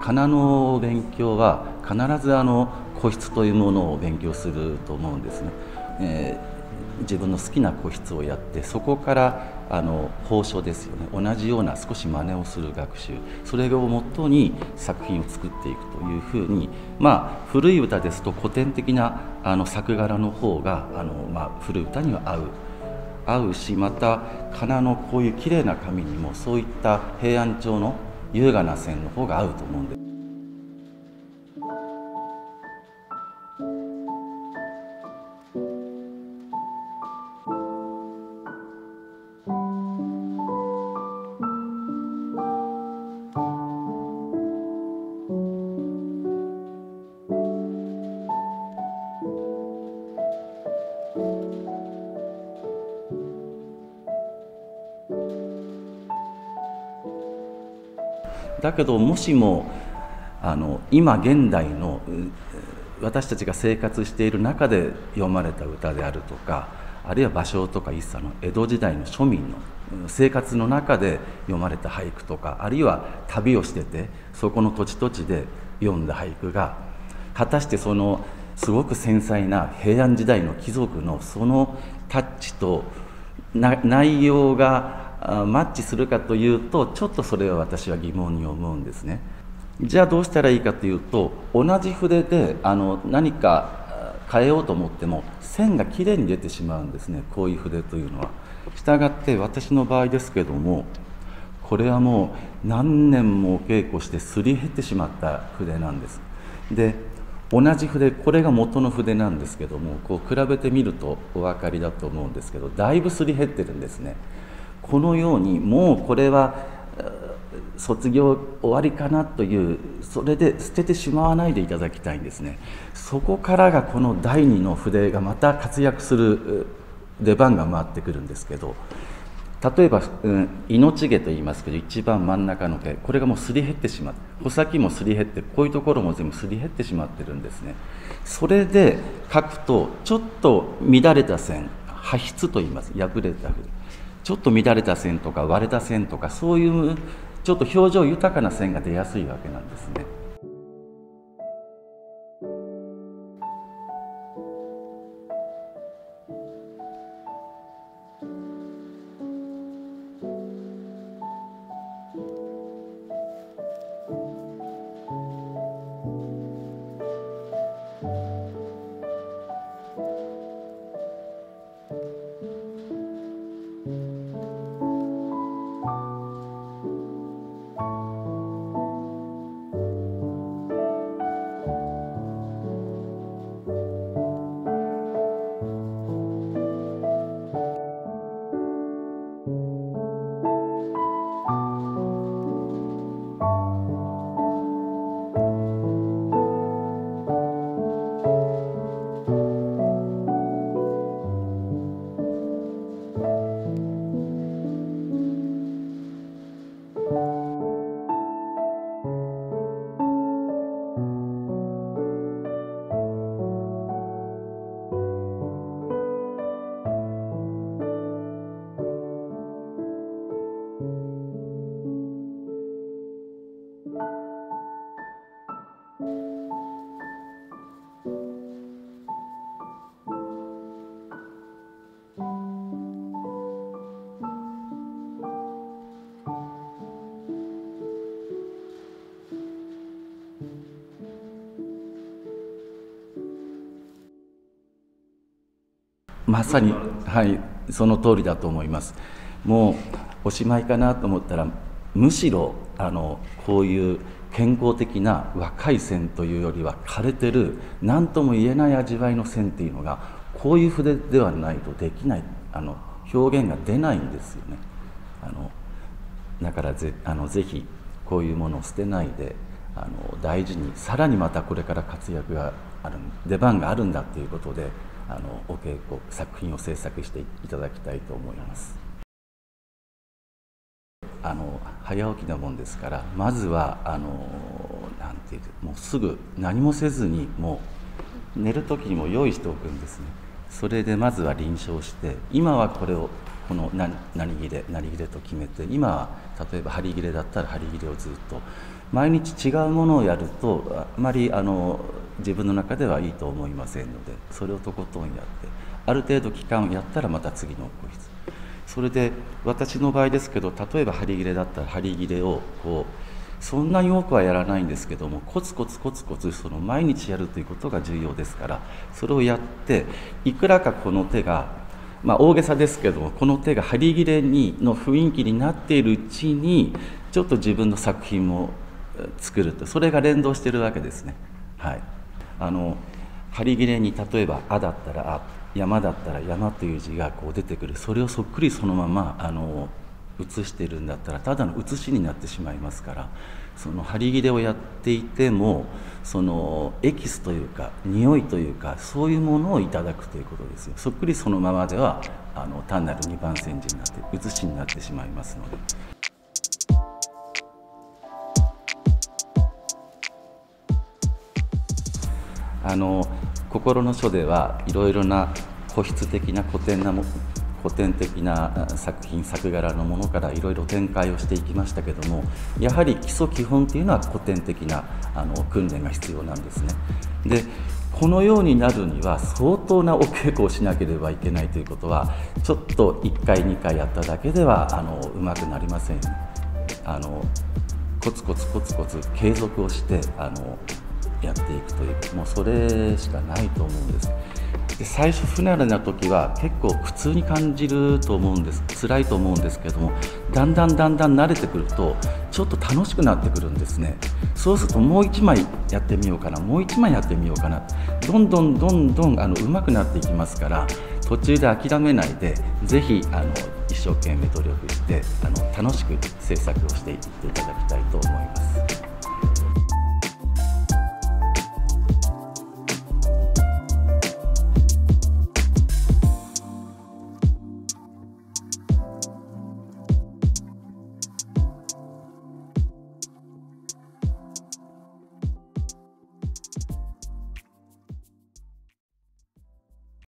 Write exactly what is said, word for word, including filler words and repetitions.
仮名の勉強は必ずあの個筆というものを勉強すると思うんですね。えー自分の好きな個筆をやって、そこからあの法書ですよね、同じような少し真似をする学習、それをもとに作品を作っていくというふうに、まあ、古い歌ですと古典的なあの作柄の方があの、まあ、古い歌には合う合うし、また仮名のこういうきれいな紙にもそういった平安調の優雅な線の方が合うと思うんです。だけどもしもあの今現代の私たちが生活している中で読まれた歌であるとか、あるいは芭蕉とか一茶の江戸時代の庶民の生活の中で読まれた俳句とか、あるいは旅をしててそこの土地土地で読んだ俳句が果たしてそのすごく繊細な平安時代の貴族のそのタッチと内容がマッチするかというと、ちょっとそれは私は疑問に思うんですね。じゃあどうしたらいいかというと、同じ筆であの何か変えようと思っても線がきれいに出てしまうんですね、こういう筆というのは。したがって私の場合ですけども、これはもう何年もお稽古してすり減ってしまった筆なんです。で同じ筆、これが元の筆なんですけども、こう比べてみるとお分かりだと思うんですけど、だいぶすり減ってるんですね。このようにもうこれは卒業終わりかなという、それで捨ててしまわないでいただきたいんですね。そこからがこのだいにの筆がまた活躍する出番が回ってくるんですけど、例えば、うん、命毛と言いますけど、一番真ん中の毛、これがもうすり減ってしまって、穂先もすり減って、こういうところも全部すり減ってしまってるんですね。それで書くとちょっと乱れた線、破筆と言います、破れた筆、ちょっと乱れた線とか割れた線とか、そういうちょっと表情豊かな線が出やすいわけなんですね。まさに、はい、その通りだと思います。もうおしまいかなと思ったら、むしろあのこういう健康的な若い線というよりは枯れてる何とも言えない味わいの線っていうのが、こういう筆ではないとできない、あの表現が出ないんですよね。あのだからぜあのぜひこういうものを捨てないで、あの大事に、さらにまたこれから活躍がある、出番があるんだということで、あのお稽古作品を制作していただきたいと思います。あの早起きなもんですから、まずはあのなんていうもうすぐ何もせずに、もう寝る時にも用意しておくんですね。それでまずは臨床して、今はこれをこの何何切れ何切れと決めて、今は例えば針切れだったら針切れをずっと毎日違うものをやるとあまりあの自分の中ではいいと思いませんので、それをとことんやってある程度期間やったらまた次の個室、それで私の場合ですけど、例えば針切れだったら針切れをこうそんなに多くはやらないんですけども、コツコツコツコツその毎日やるということが重要ですから、それをやっていくらかこの手が、まあ、大げさですけども、この手が針切れにの雰囲気になっているうちにちょっと自分の作品も作ると、それが連動しているわけですね。はい、あの針切れに例えば「あ」だったら「あ」、山だったら山という字がこう出てくる、それをそっくりそのままあの写しているんだったらただの写しになってしまいますから、その針切れをやっていてもそのエキスというか匂いというかそういうものをいただくということですよ。そっくりそのままではあの単なる二番煎じになって写しになってしまいますので。あの心の書ではいろいろな古筆的な古典なも古典的な作品作柄のものからいろいろ展開をしていきましたけども、やはり基礎基本というのは古典的なあの訓練が必要なんですね。でこのようになるには相当なお稽古をしなければいけないということは、ちょっといっかいにかいやっただけではあのうまくなりません。あのコツコツコツコツ継続をしてあのやっていくという、もうそれしかないと思うんです。で最初不慣れな時は結構苦痛に感じると思うんです、辛いと思うんですけども、だんだんだんだん慣れてくるとちょっと楽しくなってくるんですね。そうするともう一枚やってみようかな、もう一枚やってみようかな、どんどんどんどんあの上手くなっていきますから、途中で諦めないでぜひあの一生懸命努力してあの楽しく制作をしていっていただきたいと思います。